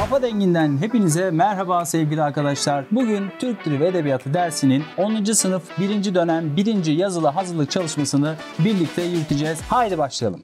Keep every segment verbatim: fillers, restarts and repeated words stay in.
Kafa Dengi'nden hepinize merhaba sevgili arkadaşlar. Bugün Türk Dili ve Edebiyatı dersinin onuncu sınıf birinci dönem birinci yazılı hazırlık çalışmasını birlikte yürüteceğiz. Haydi başlayalım.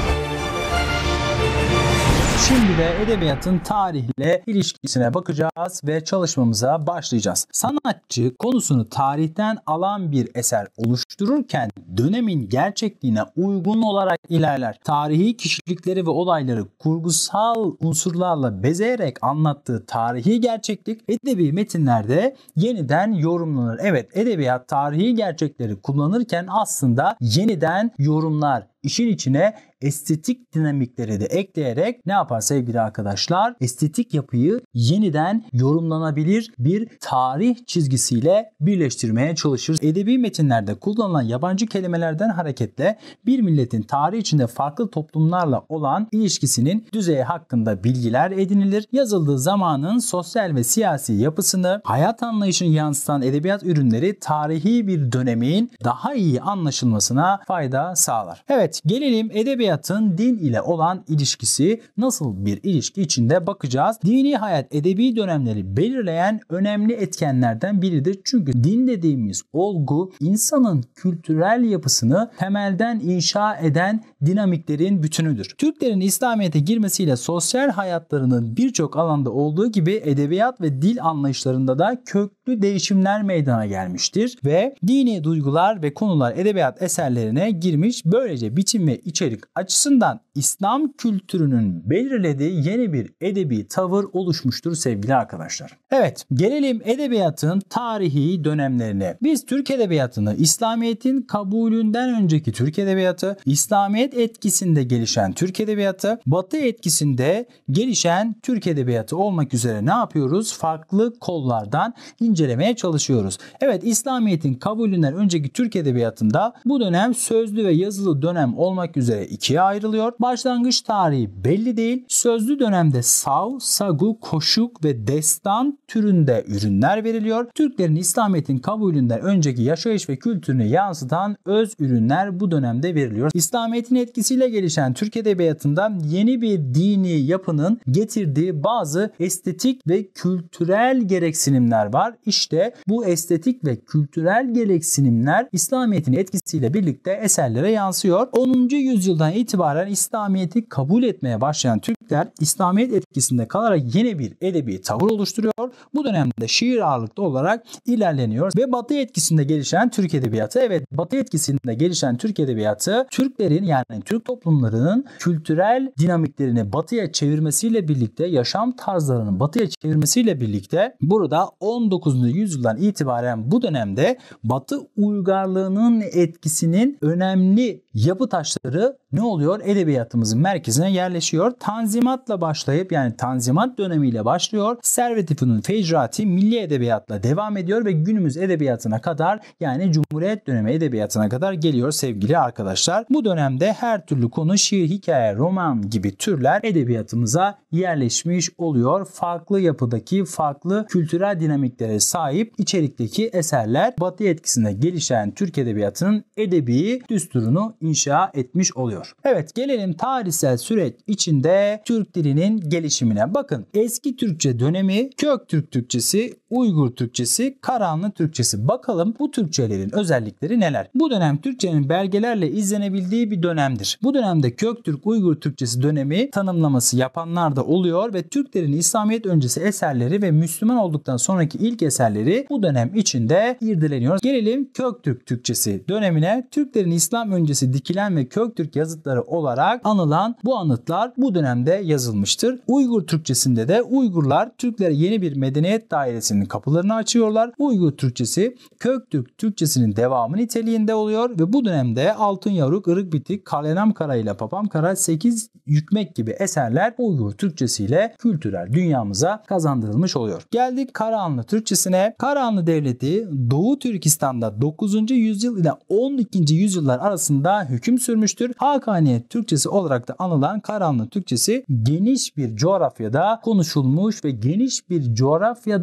Şimdi de edebiyatın tarihle ilişkisine bakacağız ve çalışmamıza başlayacağız. Sanatçı konusunu tarihten alan bir eser oluştururken dönemin gerçekliğine uygun olarak ilerler. Tarihi kişilikleri ve olayları kurgusal unsurlarla bezeyerek anlattığı tarihi gerçeklik edebi metinlerde yeniden yorumlanır. Evet, edebiyat tarihi gerçekleri kullanırken aslında yeniden yorumlar. İşin içine estetik dinamikleri de ekleyerek ne yapar sevgili arkadaşlar? Estetik yapıyı yeniden yorumlanabilir bir tarih çizgisiyle birleştirmeye çalışır. Edebi metinlerde kullanılan yabancı kelimelerden hareketle bir milletin tarih içinde farklı toplumlarla olan ilişkisinin düzeyi hakkında bilgiler edinilir. Yazıldığı zamanın sosyal ve siyasi yapısını, hayat anlayışını yansıtan edebiyat ürünleri tarihi bir dönemin daha iyi anlaşılmasına fayda sağlar. Evet, gelelim edebiyatın din ile olan ilişkisi nasıl bir ilişki içinde bakacağız. Dini hayat edebi dönemleri belirleyen önemli etkenlerden biridir. Çünkü din dediğimiz olgu insanın kültürel yapısını temelden inşa eden dinamiklerin bütünüdür. Türklerin İslamiyet'e girmesiyle sosyal hayatlarının birçok alanda olduğu gibi edebiyat ve dil anlayışlarında da köklü değişimler meydana gelmiştir ve dini duygular ve konular edebiyat eserlerine girmiş. Böylece biçim ve içerik açısından İslam kültürünün belirlediği yeni bir edebi tavır oluşmuştur sevgili arkadaşlar. Evet, gelelim edebiyatın tarihi dönemlerine. Biz Türk edebiyatını İslamiyet'in kabulünden önceki Türk edebiyatı, İslamiyet etkisinde gelişen Türk edebiyatı, Batı etkisinde gelişen Türk edebiyatı olmak üzere ne yapıyoruz? Farklı kollardan incelemeye çalışıyoruz. Evet, İslamiyet'in kabulünden önceki Türk edebiyatında bu dönem sözlü ve yazılı dönem olmak üzere ikiye ayrılıyor. Başlangıç tarihi belli değil. Sözlü dönemde sav, sagu, koşuk ve destan türünde ürünler veriliyor. Türklerin İslamiyet'in kabulünden önceki yaşayış ve kültürünü yansıtan öz ürünler bu dönemde veriliyor. İslamiyet'in etkisiyle gelişen Türk edebiyatında yeni bir dini yapının getirdiği bazı estetik ve kültürel gereksinimler var. İşte bu estetik ve kültürel gereksinimler İslamiyet'in etkisiyle birlikte eserlere yansıyor. onuncu yüzyıldan itibaren İslamiyet'i kabul etmeye başlayan Türkler İslamiyet etkisinde kalarak yeni bir edebi tavır oluşturuyor. Bu dönemde şiir ağırlıklı olarak ilerleniyor ve Batı etkisinde gelişen Türk edebiyatı, evet Batı etkisinde gelişen Türk edebiyatı Türklerin yani Türk toplumlarının kültürel dinamiklerini Batı'ya çevirmesiyle birlikte, yaşam tarzlarını Batı'ya çevirmesiyle birlikte burada on dokuzuncu yüzyıldan itibaren bu dönemde Batı uygarlığının etkisinin önemli yapı taşları ne oluyor? Edebiyatımızın merkezine yerleşiyor. Tanzimatla başlayıp yani Tanzimat dönemiyle başlıyor. Servet-i Fünun Fecrati milli edebiyatla devam ediyor ve günümüz edebiyatına kadar yani Cumhuriyet dönemi edebiyatına kadar geliyor sevgili arkadaşlar. Bu dönemde her türlü konu şiir, hikaye, roman gibi türler edebiyatımıza yerleşmiş oluyor. Farklı yapıdaki, farklı kültürel dinamiklere sahip içerikteki eserler Batı etkisinde gelişen Türk edebiyatının edebi düsturunu inşa etmiş oluyor. Evet, gelelim tarihsel süreç içinde Türk dilinin gelişimine. Bakın, eski Türkçe dönemi, Köktürk Türkçesi, Uygur Türkçesi, Karahanlı Türkçesi. Bakalım bu Türkçelerin özellikleri neler? Bu dönem Türkçenin belgelerle izlenebildiği bir dönemdir. Bu dönemde Köktürk, Uygur Türkçesi dönemi tanımlaması yapanlar da oluyor ve Türklerin İslamiyet öncesi eserleri ve Müslüman olduktan sonraki ilk eserleri bu dönem içinde irdeleniyor. Gelelim Köktürk Türkçesi dönemine. Türklerin İslam öncesi dikilen ve Köktürk yazıtları olarak anılan bu anıtlar bu dönemde yazılmıştır. Uygur Türkçesinde de Uygurlar Türklere yeni bir medeniyet dairesinin kapılarını açıyorlar. Uygur Türkçesi Köktürk Türkçesinin devamı niteliğinde oluyor ve bu dönemde Altın Yavruk, Irık Bitik, Kalem Kara ile Papam Kara, Sekiz Yükmek gibi eserler Uygur Türkçesi ile kültürel dünyamıza kazandırılmış oluyor. Geldik Karahanlı Türkçesine. Karahanlı Devleti Doğu Türkistan'da dokuzuncu yüzyıl ile on ikinci yüzyıllar arasında hüküm sürmüştür. Hakaniyet Türkçesi olarak da anılan Karahanlı Türkçesi geniş bir coğrafyada konuşulmuş ve geniş bir coğrafyadan aldığı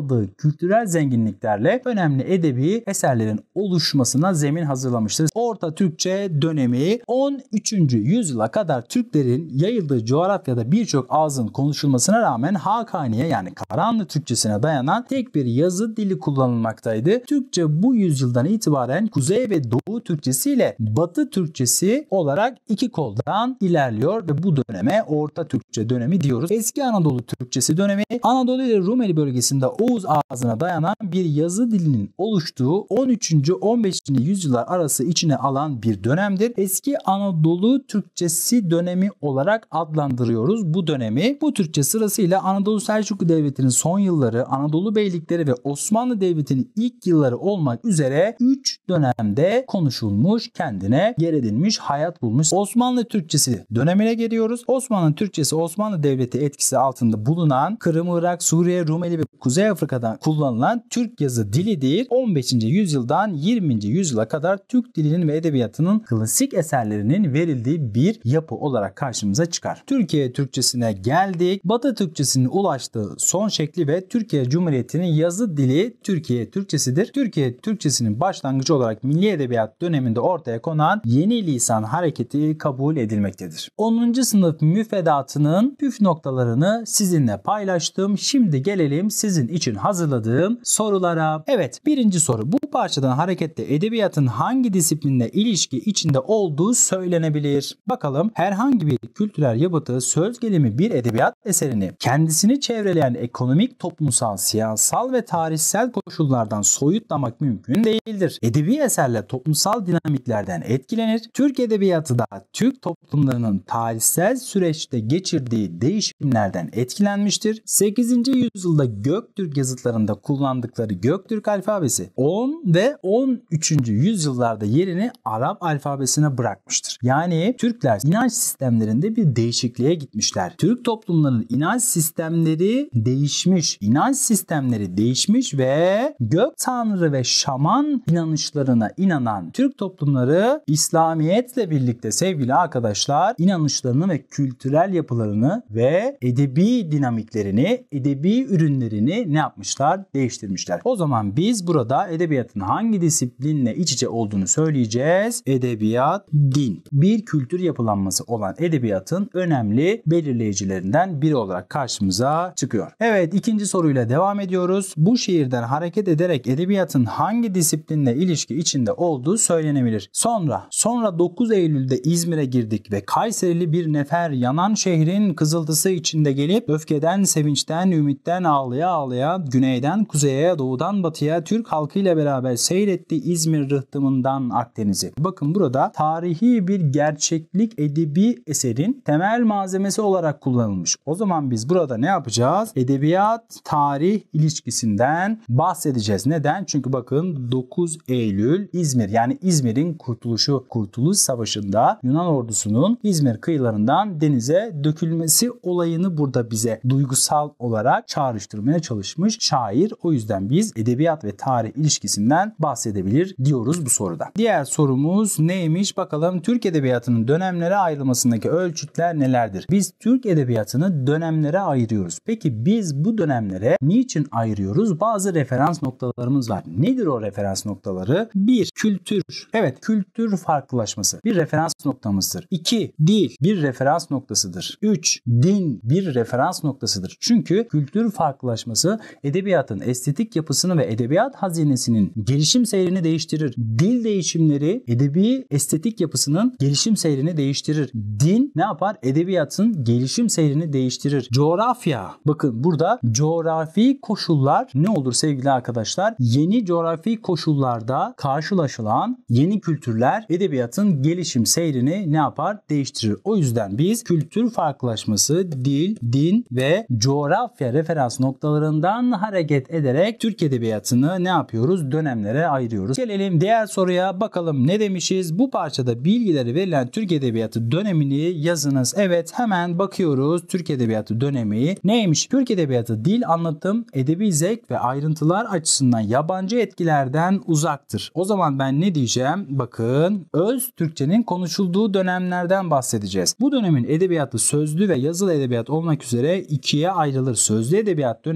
aldığı kültürel zenginliklerle önemli edebi eserlerin oluşmasına zemin hazırlamıştır. Orta Türkçe dönemi on üçüncü yüzyıla kadar Türklerin yayıldığı coğrafyada birçok ağzın konuşulmasına rağmen Hakaniye yani Karahanlı Türkçesine dayanan tek bir yazı dili kullanılmaktaydı. Türkçe bu yüzyıldan itibaren Kuzey ve Doğu Türkçesi ile Batı Türkçesi olarak iki koldan ilerliyor ve bu döneme Orta Türkçe dönemi diyoruz. Eski Anadolu Türkçesi dönemi Anadolu ile Rumeli bölgesinde Oğuz ağzına dayanan bir yazı dilinin oluştuğu on üçüncü on beşinci yüzyıllar arası içine alan bir dönemdir. Eski Anadolu Türkçesi dönemi olarak adlandırıyoruz bu dönemi. Bu Türkçe sırasıyla Anadolu Selçuklu Devleti'nin son yılları, Anadolu Beylikleri ve Osmanlı Devleti'nin ilk yılları olmak üzere üç dönemde konuşulmuş, kendine yer edinmiş, hayat bulmuş. Osmanlı Türkçesi dönemine geliyoruz. Osmanlı Türkçesi Osmanlı Devleti etkisi altında bulunan Kırım, Irak, Suriye, Rumeli ve Kuzey Afrika'dan kullanılan Türk yazı dilidir. on beşinci yüzyıldan yirminci yüzyıla kadar Türk dilinin ve edebiyatının klasik eserlerinin verildiği bir yapı olarak karşımıza çıkar. Türkiye Türkçesine geldik. Batı Türkçesinin ulaştığı son şekli ve Türkiye Cumhuriyeti'nin yazı dili Türkiye Türkçesidir. Türkiye Türkçesinin başlangıcı olarak Milli Edebiyat döneminde ortaya konan yeni lisan hareketi kabul edilmektedir. onuncu sınıf müfredatının püf noktalarını sizinle paylaştım. Şimdi gelelim sizin için hazırladığım sorulara. Evet, birinci soru. Bu parçadan hareketle edebiyatın hangi disiplinle ilişki içinde olduğu söylenebilir? Bakalım, herhangi bir kültürel yapıtı, söz gelimi bir edebiyat eserini kendisini çevreleyen ekonomik, toplumsal, siyasal ve tarihsel koşullardan soyutlamak mümkün değildir. Edebi eserler toplumsal dinamiklerden etkilenir. Türk edebiyatı da Türk toplumlarının tarihsel süreçte geçirdiği değişimlerden etkilenmiştir. sekizinci yüzyılda Göktürk yazıtlarında kullandıkları Göktürk alfabesi on ve on üçüncü yüzyıllarda yerini Arap alfabesine bırakmıştır. Yani Türkler inanç sistemlerinde bir değişikliğe gitmişler. Türk toplumlarının inanç sistemleri değişmiş. İnanç sistemleri değişmiş ve gök tanrı ve şaman inanışlarına inanan Türk toplumları İslamiyetle birlikte sevgili arkadaşlar inanışlarını ve kültürel yapılarını ve edebi dinamiklerini, edebi ürünlerini ne yapmışlar? Değiştirmişler. O zaman biz burada edebiyatın hangi disiplinle iç içe olduğunu söyleyeceğiz. Edebiyat, din. Bir kültür yapılanması olan edebiyatın önemli belirleyicilerinden biri olarak karşımıza çıkıyor. Evet, ikinci soruyla devam ediyoruz. Bu şiirden hareket ederek edebiyatın hangi disiplinle ilişki içinde olduğu söylenebilir. Sonra, sonra dokuz Eylül'de İzmir'e girdik ve Kayserili bir nefer yanan şehrin kızıltısı içinde gelip öfkeden, sevinçten, ümitten ağlaya ağlaya güneyden kuzeye, doğudan batıya Türk halkıyla beraber seyretti İzmir rıhtımından Akdeniz'i. Bakın burada tarihi bir gerçeklik edebi eserin temel malzemesi olarak kullanılmış. O zaman biz burada ne yapacağız? Edebiyat tarih ilişkisinden bahsedeceğiz. Neden? Çünkü bakın dokuz Eylül İzmir, yani İzmir'in kurtuluşu, Kurtuluş Savaşı'nda Yunan ordusunun İzmir kıyılarından denize dökülmesi olayını burada bize duygusal olarak çağrıştırmaya çalışmış şair. O yüzden biz edebiyat ve tarih ilişkisinden bahsedebilir diyoruz bu soruda. Diğer sorumuz neymiş? Bakalım, Türk edebiyatının dönemlere ayrılmasındaki ölçütler nelerdir? Biz Türk edebiyatını dönemlere ayırıyoruz. Peki biz bu dönemlere niçin ayırıyoruz? Bazı referans noktalarımız var. Nedir o referans noktaları? bir Kültür. Evet, kültür farklılaşması bir referans noktamızdır. iki Dil bir referans noktasıdır. üç Din bir referans noktasıdır. Çünkü kültür farklılaşması edebiyatın estetik yapısını ve edebiyat hazinesinin gelişim seyrini değiştirir. Dil değişimleri edebi estetik yapısının gelişim seyrini değiştirir. Din ne yapar? Edebiyatın gelişim seyrini değiştirir. Coğrafya. Bakın burada coğrafi koşullar ne olur sevgili arkadaşlar? Yeni coğrafi koşullarda karşılaşılan yeni kültürler edebiyatın gelişim seyrini ne yapar? Değiştirir. O yüzden biz kültür farklılaşması, dil, din ve coğrafya referans noktalarından hareket ederek Türk edebiyatını ne yapıyoruz? Dönemlere ayırıyoruz. Gelelim diğer soruya, bakalım ne demişiz? Bu parçada bilgileri verilen Türk edebiyatı dönemini yazınız. Evet, hemen bakıyoruz. Türk edebiyatı dönemi neymiş? Türk edebiyatı dil, anlatım, edebi zevk ve ayrıntılar açısından yabancı etkilerden uzaktır. O zaman ben ne diyeceğim? Bakın, öz Türkçenin konuşulduğu dönemlerden bahsedeceğiz. Bu dönemin edebiyatı sözlü ve yazılı edebiyat olmak üzere ikiye ayrılır. Sözlü edebiyat döneminde halk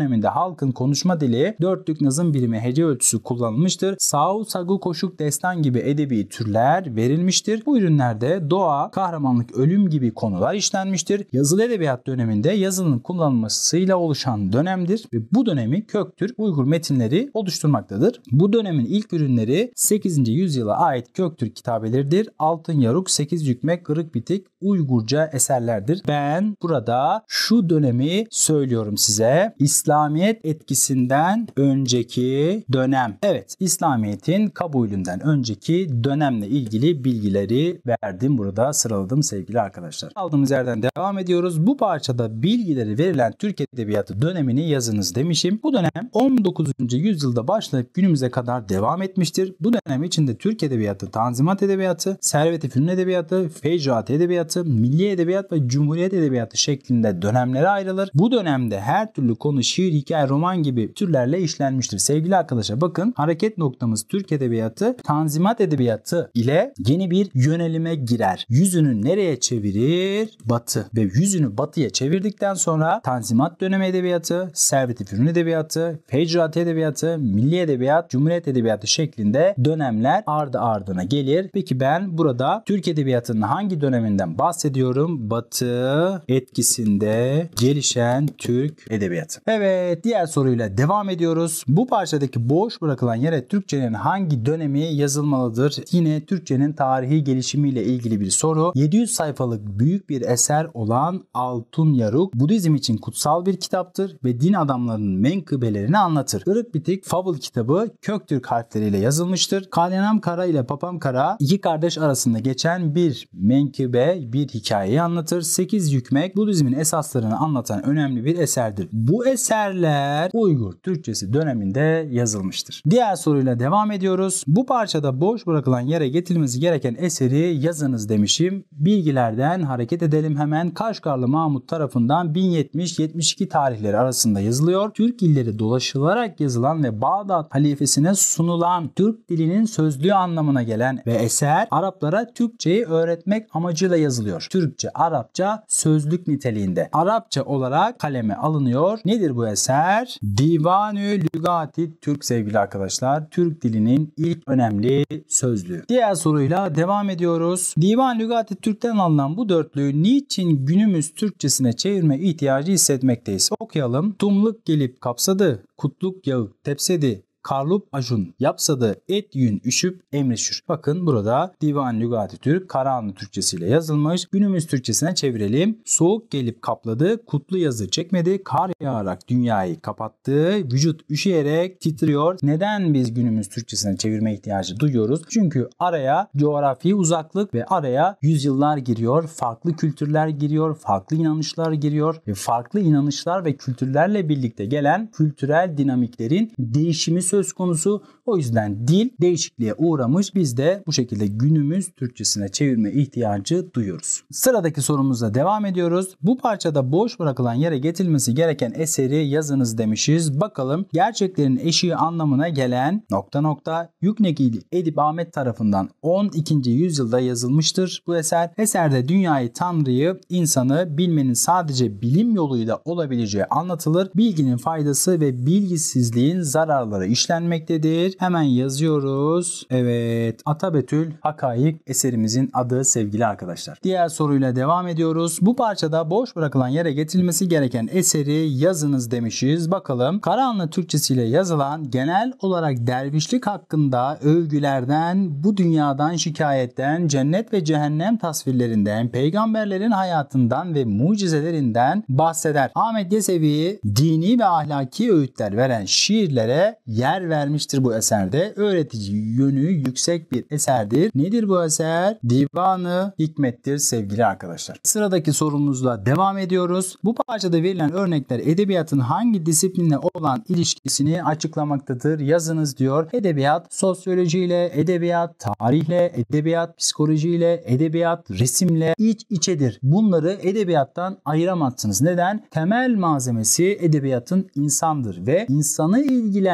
halkın konuşma dili, dörtlük nazım birimi hece ölçüsü kullanılmıştır. Sağ, sagu, koşuk, destan gibi edebi türler verilmiştir. Bu ürünlerde doğa, kahramanlık, ölüm gibi konular işlenmiştir. Yazılı edebiyat döneminde yazının kullanılmasıyla oluşan dönemdir ve bu dönemi Köktürk Uygur metinleri oluşturmaktadır. Bu dönemin ilk ürünleri sekizinci yüzyıla ait Köktürk kitabeleridir. Altın yaruk, sekiz yükmek, kırık bitik Uygurca eserlerdir. Ben burada şu dönemi söylüyorum size. İslamiyet etkisinden önceki dönem. Evet, İslamiyet'in kabulünden önceki dönemle ilgili bilgileri verdim. Burada sıraladım sevgili arkadaşlar. Aldığımız yerden devam ediyoruz. Bu parçada bilgileri verilen Türk Edebiyatı dönemini yazınız demişim. Bu dönem on dokuzuncu yüzyılda başlayıp günümüze kadar devam etmiştir. Bu dönem içinde Türk Edebiyatı, Tanzimat Edebiyatı, Servet-i Fünun Edebiyatı, Feyzuat Edebiyatı, Milli Edebiyat ve Cumhuriyet Edebiyatı şeklinde dönemlere ayrılır. Bu dönemde her türlü konu şiir, hikaye, roman gibi türlerle işlenmiştir. Sevgili arkadaşlar bakın, hareket noktamız Türk Edebiyatı, Tanzimat Edebiyatı ile yeni bir yönelime girer. Yüzünü nereye çevirir? Batı. Ve yüzünü batıya çevirdikten sonra Tanzimat dönemi edebiyatı, Servet-i Fünun Edebiyatı, Feyzuat Edebiyatı, Milli Edebiyat, Cumhuriyet Edebiyatı şeklinde dönemler ardı ardına gelir. Peki ben burada Türk Edebiyatı'nın hangi döneminden bahsediyorum? Batı etkisinde gelişen Türk Edebiyatı. Evet, diğer soruyla devam ediyoruz. Bu parçadaki boş bırakılan yere Türkçenin hangi dönemi yazılmalıdır? Yine Türkçenin tarihi gelişimiyle ilgili bir soru. yedi yüz sayfalık büyük bir eser olan Altın Yaruk, Budizm için kutsal bir kitaptır ve din adamlarının menkıbelerini anlatır. Kırık bitik Fable kitabı Köktürk harfleriyle yazılmıştır. Kalyanam Kara ile Papam Kara iki kardeş arasında geçen bir menkıbe, bir hikayeyi anlatır. sekiz yükmek Budizmin esaslarını anlatan önemli bir eserdir. Bu eserler Uygur Türkçesi döneminde yazılmıştır. Diğer soruyla devam ediyoruz. Bu parçada boş bırakılan yere getirilmesi gereken eseri yazınız demişim. Bilgilerden hareket edelim hemen. Kaşgarlı Mahmut tarafından bin yetmiş yetmiş iki tarihleri arasında yazılıyor. Türk illeri dolaşılarak yazılan ve Bağdat halifesine sunulan Türk dilinin sözlüğü anlamına gelen ve eser Araplara Türkçeyi öğretmek amacıyla yazılıyor. Türkçe, Arapça sözlük niteliğinde. Arapça olarak kaleme alınıyor. Nedir bu eser? Divan-ı Lügati Türk sevgili arkadaşlar. Türk dilinin ilk önemli sözlüğü. Diğer soruyla devam ediyoruz. Divan-ı Lügati Türk'ten alınan bu dörtlüğü niçin günümüz Türkçesine çevirme ihtiyacı hissetmekteyiz? Okuyalım. Tumluk gelip kapsadı, kutluk yağı tepsedi. Karlup ajun yapsadı et yün üşüp emrişür. Bakın burada Divan Lügati Türk Karahanlı Türkçesiyle yazılmış. Günümüz Türkçesine çevirelim. Soğuk gelip kapladı, kutlu yazı çekmedi, kar yağarak dünyayı kapattı, vücut üşüyerek titriyor. Neden biz günümüz Türkçesine çevirme ihtiyacı duyuyoruz? Çünkü araya coğrafi uzaklık ve araya yüzyıllar giriyor, farklı kültürler giriyor, farklı inanışlar giriyor ve farklı inanışlar ve kültürlerle birlikte gelen kültürel dinamiklerin değişimi söz konusu. O yüzden dil değişikliğe uğramış. Biz de bu şekilde günümüz Türkçesine çevirme ihtiyacı duyuyoruz. Sıradaki sorumuzla devam ediyoruz. Bu parçada boş bırakılan yere getirilmesi gereken eseri yazınız demişiz. Bakalım, gerçeklerin eşiği anlamına gelen nokta nokta Yüknegili Edip Ahmet tarafından on ikinci yüzyılda yazılmıştır bu eser. Eserde dünyayı, Tanrı'yı, insanı bilmenin sadece bilim yoluyla olabileceği anlatılır. Bilginin faydası ve bilgisizliğin zararları işlenmektedir. Hemen yazıyoruz. Evet. Atabetül Hakaik eserimizin adı sevgili arkadaşlar. Diğer soruyla devam ediyoruz. Bu parçada boş bırakılan yere getirilmesi gereken eseri yazınız demişiz. Bakalım. Karahanlı Türkçesiyle yazılan genel olarak dervişlik hakkında övgülerden, bu dünyadan şikayetten, cennet ve cehennem tasvirlerinden, peygamberlerin hayatından ve mucizelerinden bahseder. Ahmet Yesevi dini ve ahlaki öğütler veren şiirlere yer vermiştir bu eserde. Öğretici yönü yüksek bir eserdir. Nedir bu eser? Divan-ı Hikmet'tir sevgili arkadaşlar. Sıradaki sorumuzla devam ediyoruz. Bu parçada verilen örnekler edebiyatın hangi disiplinle olan ilişkisini açıklamaktadır? Yazınız diyor. Edebiyat sosyolojiyle, edebiyat tarihle, edebiyat psikolojiyle, edebiyat resimle iç içedir. Bunları edebiyattan ayıramazsınız. Neden? Temel malzemesi edebiyatın insandır ve insanı ilgilendiren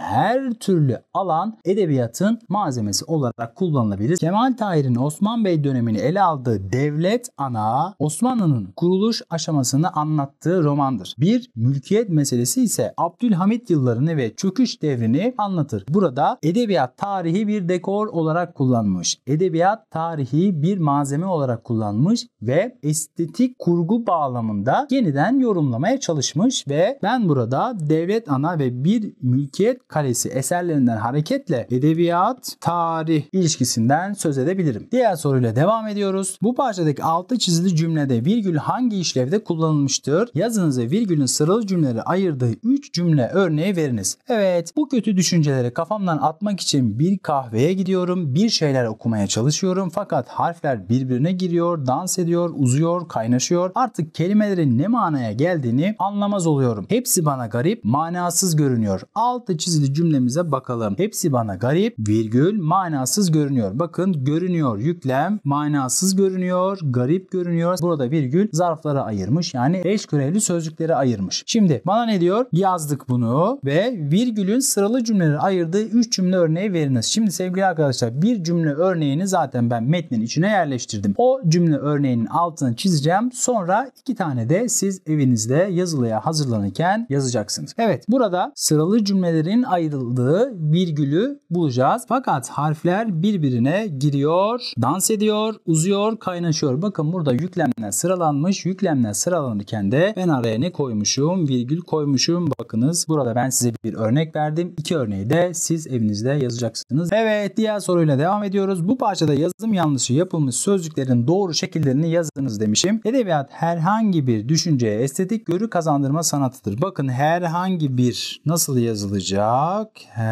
her türlü alan edebiyatın malzemesi olarak kullanılabilir. Kemal Tahir'in Osman Bey dönemini ele aldığı Devlet Ana, Osmanlı'nın kuruluş aşamasını anlattığı romandır. Bir mülkiyet meselesi ise Abdülhamit yıllarını ve çöküş devrini anlatır. Burada edebiyat tarihi bir dekor olarak kullanmış. Edebiyat tarihi bir malzeme olarak kullanmış ve estetik kurgu bağlamında yeniden yorumlamaya çalışmış ve ben burada Devlet Ana ve Bir Mülkiyet Kalesi eserlerinden hareketle edebiyat tarih ilişkisinden söz edebilirim. Diğer soruyla devam ediyoruz. Bu parçadaki altı çizili cümlede virgül hangi işlevde kullanılmıştır? Yazınıza virgülün sıralı cümleleri ayırdığı üç cümle örneği veriniz. Evet, bu kötü düşünceleri kafamdan atmak için bir kahveye gidiyorum, bir şeyler okumaya çalışıyorum fakat harfler birbirine giriyor, dans ediyor, uzuyor, kaynaşıyor. Artık kelimelerin ne manaya geldiğini anlamaz oluyorum. Hepsi bana garip, manasız görünüyor. Altı çizili cümlemize bakalım. Hepsi bana garip, virgül, manasız görünüyor. Bakın, görünüyor yüklem, manasız görünüyor, garip görünüyor. Burada virgül zarflara ayırmış. Yani eş görevli sözcükleri ayırmış. Şimdi bana ne diyor? Yazdık bunu ve virgülün sıralı cümleleri ayırdığı üç cümle örneği veriniz. Şimdi sevgili arkadaşlar, bir cümle örneğini zaten ben metnin içine yerleştirdim. O cümle örneğinin altını çizeceğim. Sonra iki tane de siz evinizde yazılıya hazırlanırken yazacaksınız. Evet, burada sıralı cümlelerin ayrıldığı virgülü bulacağız. Fakat harfler birbirine giriyor, dans ediyor, uzuyor, kaynaşıyor. Bakın burada yüklemler sıralanmış. Yüklemler sıralanırken de ben araya ne koymuşum? Virgül koymuşum. Bakınız, burada ben size bir örnek verdim. İki örneği de siz evinizde yazacaksınız. Evet, diğer soruyla devam ediyoruz. Bu parçada yazım yanlışı yapılmış sözcüklerin doğru şekillerini yazınız demişim. Edebiyat herhangi bir düşünceye estetik görü kazandırma sanatıdır. Bakın, herhangi bir nasıl yazılacak?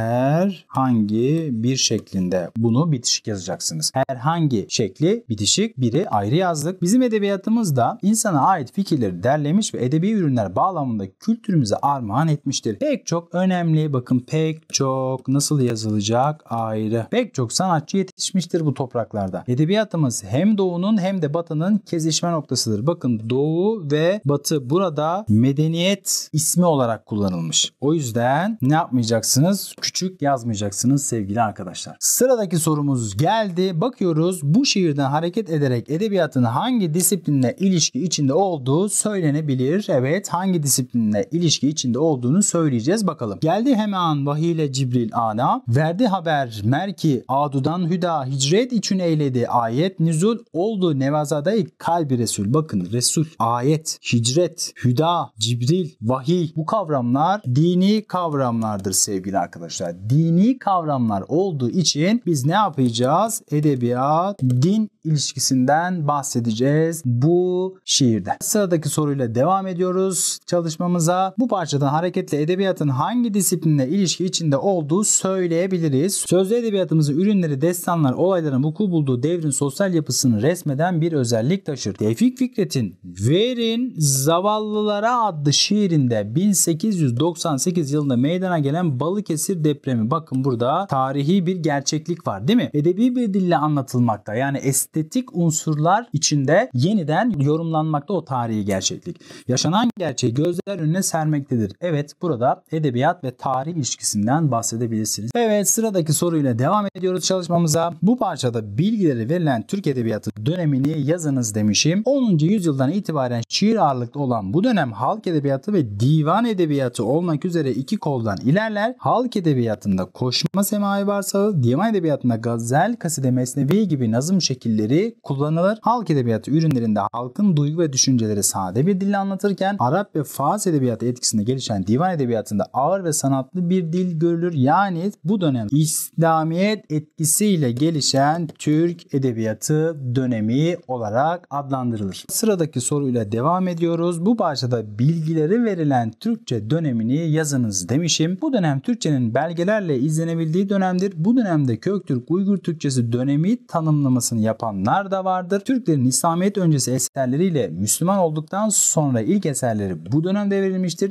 Herhangi bir şeklinde. Bunu bitişik yazacaksınız. Herhangi şekli bitişik, biri ayrı yazdık. Bizim edebiyatımızda insana ait fikirleri derlemiş ve edebi ürünler bağlamında kültürümüze armağan etmiştir. Pek çok önemli, bakın pek çok nasıl yazılacak? Ayrı. Pek çok sanatçı yetişmiştir bu topraklarda. Edebiyatımız hem doğunun hem de batının kesişme noktasıdır. Bakın, doğu ve batı burada medeniyet ismi olarak kullanılmış. O yüzden ne yapmayacaksınız? Küçük yazmayacaksınız sevgili arkadaşlar. Sıradaki sorumuz geldi. Bakıyoruz, bu şiirden hareket ederek edebiyatın hangi disiplinle ilişki içinde olduğu söylenebilir. Evet, hangi disiplinle ilişki içinde olduğunu söyleyeceğiz. Bakalım. Geldi hemen vahiyle Cibril ana. Verdi haber merki adudan hüda hicret için eyledi ayet nüzul oldu nevazadayı kalbi Resul. Bakın, Resul, ayet, hicret, hüda, Cibril, vahiy, bu kavramlar dini kavramlardır sevgili arkadaşlar. Dini kavramlar olduğu için biz ne yapacağız? Edebiyat, din ilişkisinden bahsedeceğiz bu şiirde. Sıradaki soruyla devam ediyoruz çalışmamıza. Bu parçadan hareketle edebiyatın hangi disiplinle ilişki içinde olduğu söyleyebiliriz. Sözlü edebiyatımızın ürünleri, destanlar, olayların vuku bulduğu devrin sosyal yapısını resmeden bir özellik taşır. Tevfik Fikret'in Verin Zavallılara adlı şiirinde bin sekiz yüz doksan sekiz yılında meydana gelen Balıkesir depremi, bakın burada tarihi bir gerçeklik var değil mi? Edebi bir dille anlatılmakta, yani estetik unsurlar içinde yeniden yorumlanmakta o tarihi gerçeklik. Yaşanan gerçeği gözler önüne sermektedir. Evet, burada edebiyat ve tarih ilişkisinden bahsedebilirsiniz. Evet, sıradaki soruyla devam ediyoruz çalışmamıza. Bu parçada bilgileri verilen Türk Edebiyatı dönemini yazınız demişim. onuncu yüzyıldan itibaren şiir ağırlıklı olan bu dönem halk edebiyatı ve divan edebiyatı olmak üzere iki koldan ilerler. Halk edebiyatında koşma semai varsağı, divan edebiyatında gazel, kaside, mesnevi gibi nazım şekilleri kullanılır. Halk edebiyatı ürünlerinde halkın duygu ve düşünceleri sade bir dille anlatırken Arap ve Fars edebiyatı etkisinde gelişen divan edebiyatında ağır ve sanatlı bir dil görülür. Yani bu dönem İslamiyet etkisiyle gelişen Türk Edebiyatı dönemi olarak adlandırılır. Sıradaki soruyla devam ediyoruz. Bu parçada bilgileri verilen Türkçe dönemini yazınız demişim. Bu dönem Türkçenin belgelerle izlenebildiği dönemdir. Bu dönemde Köktürk Uygur Türkçesi dönemi tanımlamasını yapanlar da vardır. Türklerin İslamiyet öncesi eserleriyle Müslüman olduktan sonra ilk eserleri bu dönemde verilmiştir. Türkçe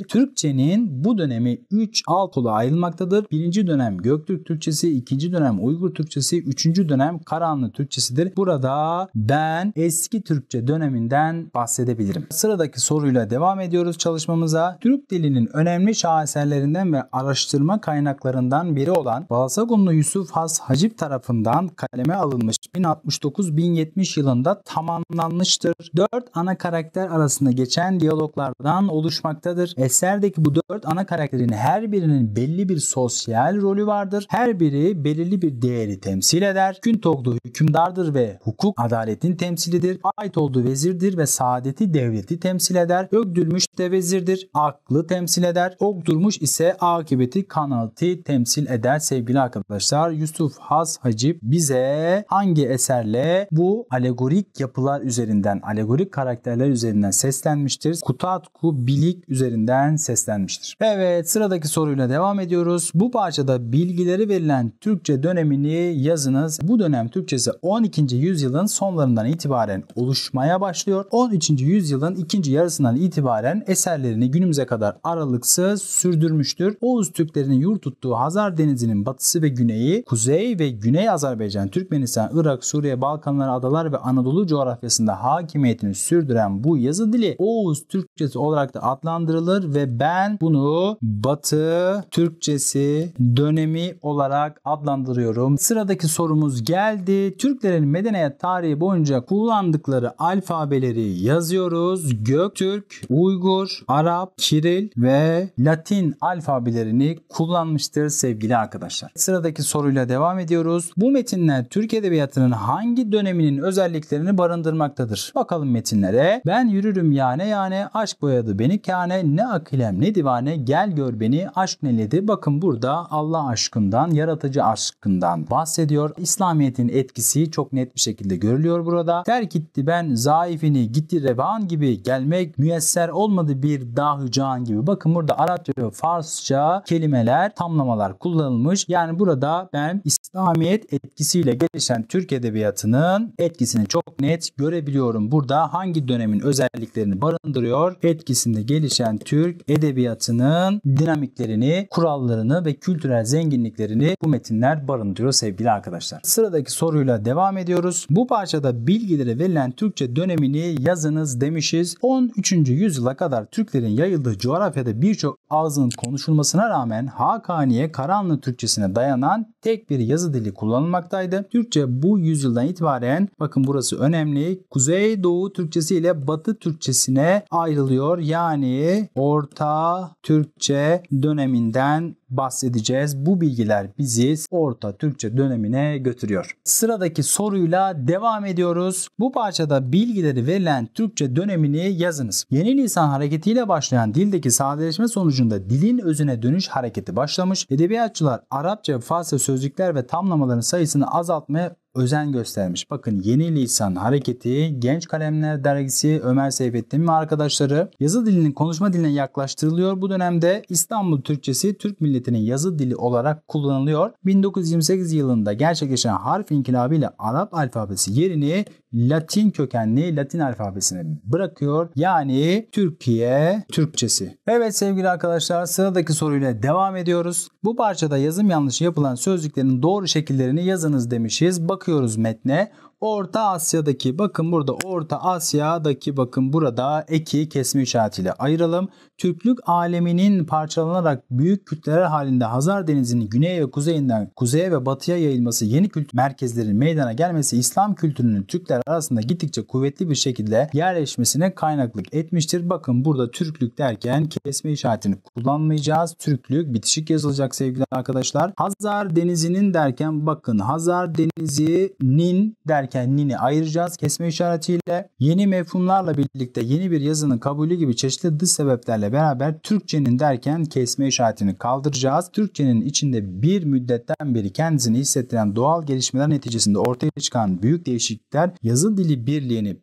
dilinin bu dönemi üç alt kola ayrılmaktadır. Birinci dönem Göktürk Türkçesi, ikinci dönem Uygur Türkçesi, üçüncü dönem Karahanlı Türkçesidir. Burada ben eski Türkçe döneminden bahsedebilirim. Sıradaki soruyla devam ediyoruz çalışmamıza. Türk dilinin önemli şaheserlerinden ve araştırma kaynaklarından biri olan Balasagunlu Yusuf Has Hacip tarafından kaleme alınmış bin altmış dokuz bin yetmiş yılında tamamlanmıştır. Dört ana karakter arasında geçen diyaloglardan oluşmaktadır. Eserdeki bu dört ana karakterin her birinin belli bir sosyal rolü vardır. Her biri belirli bir değeri temsil eder. Küntoklu hükümdardır ve hukuk adaletin temsilidir. Aytoğlu vezirdir ve saadeti devleti temsil eder. Ögdülmüş de vezirdir. Aklı temsil eder. Ogdurmuş ise akıbeti kanaati temsil eder. Sevgili arkadaşlar, Yusuf Has Hacip bize hangi eserle bu alegorik yapılar üzerinden, alegorik karakterler üzerinden seslenmiştir? Kutatku Bilik üzerinden seslenmiştir. Evet, sıradaki soruyla devam ediyoruz. Bu parçada bilgileri verilen Türkçe dönemini yazınız. Bu dönem Türkçesi on ikinci yüzyılın sonlarından itibaren oluşmaya başlıyor. on üçüncü yüzyılın ikinci yarısından itibaren eserlerini günümüze kadar aralıksız sürdürmüştür. Oğuz Türklerinin yurt tuttuğu Hazar Denizi'nin batısı ve güneyi, Kuzey ve Güney Azerbaycan, Türkmenistan, Irak, Suriye, Balkanlar, adalar ve Anadolu coğrafyasında hakimiyetini sürdüren bu yazı dili Oğuz Türkçesi olarak da adlandırılır ve ben bunu Batı Türkçesi dönemi olarak adlandırıyorum. Sıradaki sorumuz geldi. Türklerin medeniyet tarihi boyunca kullandıkları alfabeleri yazıyoruz. Göktürk, Uygur, Arap, Kiril ve Latin alfabelerini kullanmıştır sevgili arkadaşlar. Sıradaki soruyla devam ediyoruz. Bu metinler Türk Edebiyatı'nın hangi döneminin özelliklerini barındırmaktadır? Bakalım metinlere. Ben yürürüm yane yane, aşk boyadı beni kâne, ne akilem ne divane, gel gör beni, aşk neledi. Bakın burada Allah aşkından, yaratıcı aşkından bahsediyor. İslamiyet'in etkisi çok net bir şekilde görülüyor burada. Terk etti ben zaifini, gitti revan gibi, gelmek müyesser olmadı bir dahü can gibi. Bakın burada Arapça ve Farsça kelimeler, tamlamalar kullanılmış. Yani burada ben İslamiyet etkisiyle gelişen Türk Edebiyatı'nın etkisini çok net görebiliyorum. Burada hangi dönemin özelliklerini barındırıyor? Etkisinde gelişen Türk Edebiyatı'nın dinamiklerini, kurallarını ve kültürel zenginliklerini bu metinler barındırıyor sevgili arkadaşlar. Sıradaki soruyla devam ediyoruz. Bu parçada bilgileri verilen Türkçe dönemini yazınız demişiz. on üçüncü yüzyıla kadar Türklerin yayıldığı coğrafyada birçok ağzın konuşulmasına rağmen Hakaniye Karahanlı Türkçesine dayanan tek bir yazı dili kullanılmaktaydı. Türkçe bu yüzyıldan itibaren, bakın burası önemli, Kuzeydoğu Türkçesi ile Batı Türkçesine ayrılıyor. Yani Orta Türkçe döneminden bahsedeceğiz. Bu bilgiler bizi Orta Türkçe dönemine götürüyor. Sıradaki soruyla devam ediyoruz. Bu parçada bilgileri verilen Türkçe dönemini yazınız. Yeni lisan hareketiyle başlayan dildeki sadeleşme sonucunda dilin özüne dönüş hareketi başlamış. Edebiyatçılar Arapça ve Farsça sözcükler ve tamlamaların sayısını azaltmaya özen göstermiş. Bakın Yeni Lisan Hareketi, Genç Kalemler Dergisi, Ömer Seyfettin ve arkadaşları yazı dilinin konuşma diline yaklaştırılıyor. Bu dönemde İstanbul Türkçesi Türk milletinin yazı dili olarak kullanılıyor. bin dokuz yüz yirmi sekiz yılında gerçekleşen harf inkılabı ile Arap alfabesi yerini Latin kökenli Latin alfabesine bırakıyor. Yani Türkiye Türkçesi. Evet sevgili arkadaşlar, sıradaki soruyla devam ediyoruz. Bu parçada yazım yanlışı yapılan sözcüklerin doğru şekillerini yazınız demişiz. Bakıyoruz metne. Orta Asya'daki, bakın burada Orta Asya'daki, bakın burada eki kesme işaretiyle ayıralım. Türklük aleminin parçalanarak büyük kütleler halinde Hazar Denizi'nin güney ve kuzeyinden kuzeye ve batıya yayılması, yeni kültür merkezlerinin meydana gelmesi, İslam kültürünün Türkler arasında gittikçe kuvvetli bir şekilde yerleşmesine kaynaklık etmiştir. Bakın burada Türklük derken kesme işaretini kullanmayacağız. Türklük bitişik yazılacak sevgili arkadaşlar. Hazar Denizi'nin derken, bakın Hazar Denizi'nin derken nini ayıracağız kesme işaretiyle. Yeni mefhumlarla birlikte yeni bir yazının kabulü gibi çeşitli dış sebeplerle beraber Türkçenin derken kesme işaretini kaldıracağız. Türkçenin içinde bir müddetten beri kendisini hissettiren doğal gelişmeler neticesinde ortaya çıkan büyük değişiklikler yazı dili birliğini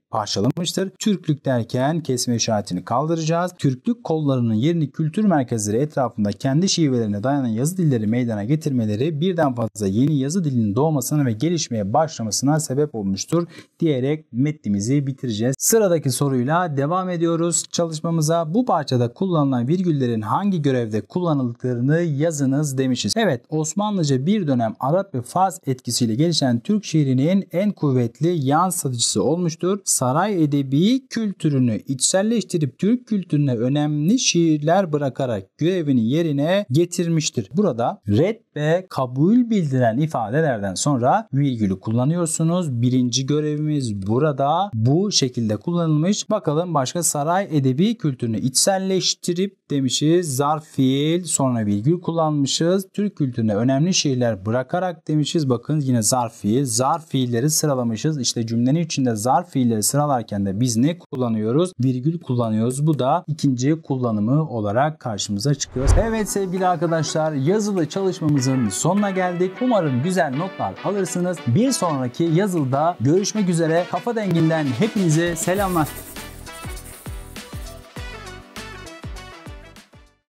parçalamıştır. Türklük derken kesme işaretini kaldıracağız. Türklük kollarının yerini kültür merkezleri etrafında kendi şivelerine dayanan yazı dilleri meydana getirmeleri birden fazla yeni yazı dilinin doğmasına ve gelişmeye başlamasına sebep olmuştur diyerek metnimizi bitireceğiz. Sıradaki soruyla devam ediyoruz çalışmamıza. Bu parçada kullanılan virgüllerin hangi görevde kullanıldıklarını yazınız demişiz. Evet, Osmanlıca bir dönem Arap ve Fars etkisiyle gelişen Türk şiirinin en kuvvetli yansıtıcısı olmuştur. Saray edebi kültürünü içselleştirip Türk kültürüne önemli şiirler bırakarak görevini yerine getirmiştir. Burada red ve kabul bildiren ifadelerden sonra virgülü kullanıyorsunuz. Birinci görevimiz burada bu şekilde kullanılmış. Bakalım başka saray edebi kültürünü içselleştirip demişiz. Zarf fiil, sonra virgül kullanmışız. Türk kültürüne önemli şiirler bırakarak demişiz. Bakın yine zarf fiil. Zarf fiilleri sıralamışız. İşte cümlenin içinde zarf fiilleri sıralarken de biz ne kullanıyoruz? Virgül kullanıyoruz. Bu da ikinci kullanımı olarak karşımıza çıkıyor. Evet sevgili arkadaşlar, yazılı çalışmamızın sonuna geldik. Umarım güzel notlar alırsınız. Bir sonraki yazılıda görüşmek üzere. Kafa Dengi'nden hepinize selamlar.